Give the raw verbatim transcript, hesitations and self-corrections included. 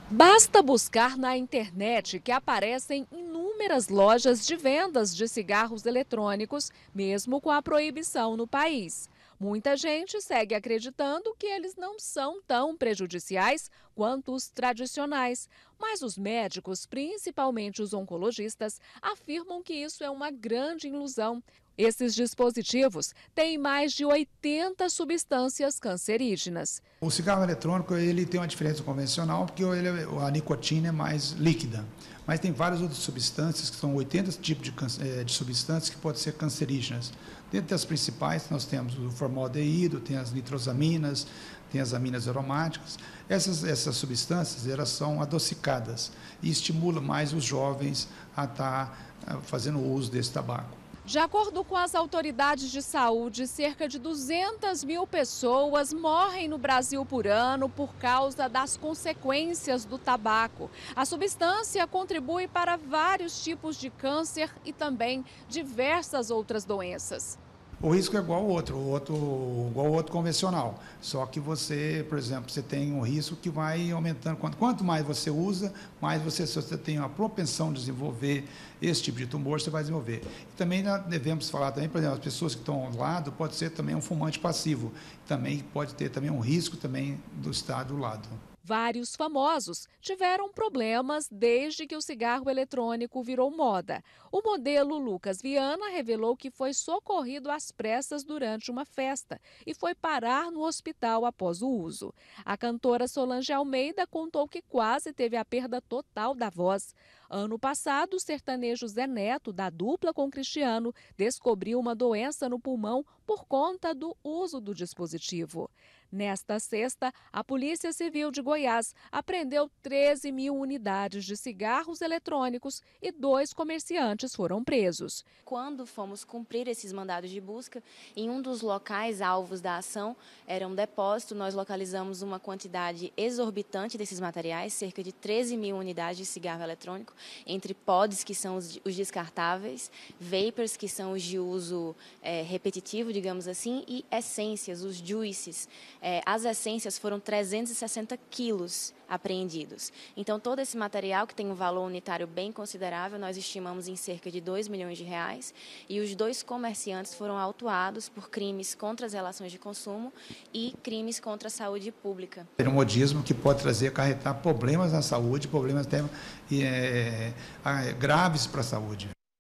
Basta buscar na internet que aparecem inúmeras lojas de vendas de cigarros eletrônicos, mesmo com a proibição no país. Muita gente segue acreditando que eles não são tão prejudiciais quanto os tradicionais, mas os médicos, principalmente os oncologistas, afirmam que isso é uma grande ilusão. Esses dispositivos têm mais de oitenta substâncias cancerígenas. O cigarro eletrônico ele tem uma diferença convencional porque ele, a nicotina é mais líquida, mas tem várias outras substâncias, que são oitenta tipos de, eh, de substâncias que podem ser cancerígenas. Dentre as principais nós temos o formaldeído, tem as nitrosaminas, tem as aminas aromáticas. Essas, essas substâncias elas são adocicadas e estimulam mais os jovens a estar fazendo uso desse tabaco. De acordo com as autoridades de saúde, cerca de duzentas mil pessoas morrem no Brasil por ano por causa das consequências do tabaco. A substância contribui para vários tipos de câncer e também diversas outras doenças. O risco é igual ao outro, o outro, igual ao outro convencional. Só que você, por exemplo, você tem um risco que vai aumentando. Quanto, quanto mais você usa, mais você, se você tem uma propensão de desenvolver esse tipo de tumor, você vai desenvolver. E também devemos falar também, por exemplo, as pessoas que estão ao lado, pode ser também um fumante passivo. Também pode ter também um risco também do estar do lado. Vários famosos tiveram problemas desde que o cigarro eletrônico virou moda. O modelo Lucas Viana revelou que foi socorrido às pressas durante uma festa e foi parar no hospital após o uso. A cantora Solange Almeida contou que quase teve a perda total da voz. Ano passado, o sertanejo Zé Neto, da dupla com Cristiano, descobriu uma doença no pulmão por conta do uso do dispositivo. Nesta sexta, a Polícia Civil de Goiás apreendeu treze mil unidades de cigarros eletrônicos e dois comerciantes foram presos. Quando fomos cumprir esses mandados de busca, em um dos locais alvos da ação, era um depósito, nós localizamos uma quantidade exorbitante desses materiais, cerca de treze mil unidades de cigarro eletrônico, entre pods, que são os, os descartáveis, vapors, que são os de uso é, repetitivo, digamos assim, e essências, os juices. É, as essências foram trezentos e sessenta quilos apreendidos. Então, todo esse material, que tem um valor unitário bem considerável, nós estimamos em cerca de dois milhões de reais, e os dois comerciantes foram autuados por crimes contra as relações de consumo e crimes contra a saúde pública. É um modismo que pode trazer, acarretar problemas na saúde, problemas até é, graves para a saúde.